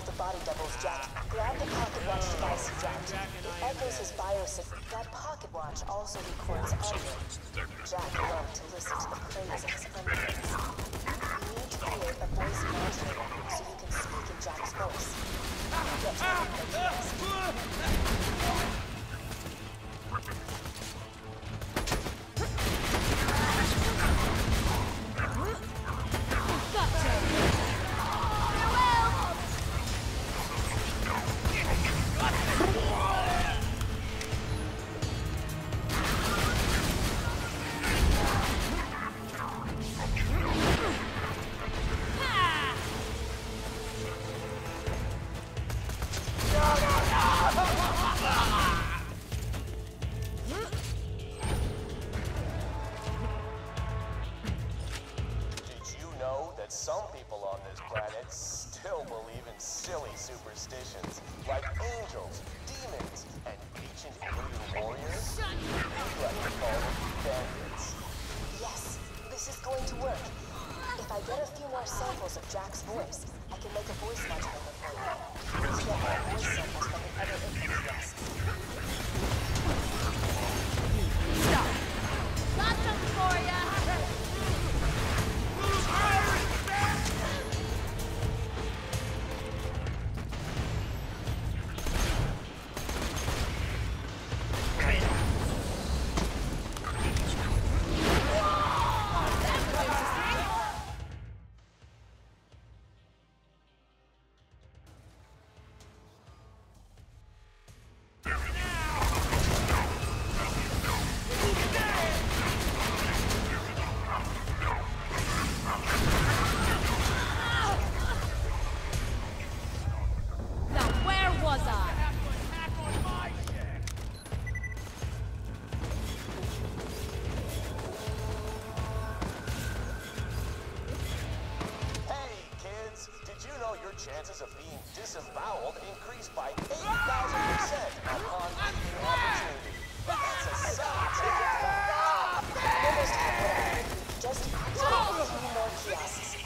the body doubles, Jack. Grab the pocket watch device he dropped. It echoes his biosignal. That pocket watch also records audio. Jack loved to listen to the praise of his underlings. You need to create a voice modulator so you can speak in Jack's voice. Get to Some people on this planet still believe in silly superstitions, like angels, demons, and ancient voodoo warriors. We like to call them bandits. Yes, this is going to work. If I get a few more samples of Jack's voice, I can make a voice modulator for you. Let's get more voice samples from the other infant guests. Stop! Got something for ya! Chances of being disemboweled increased by 8,000% upon giving an opportunity. That's a scientific fact. Almost have what I need. Just activate a few more kiosks.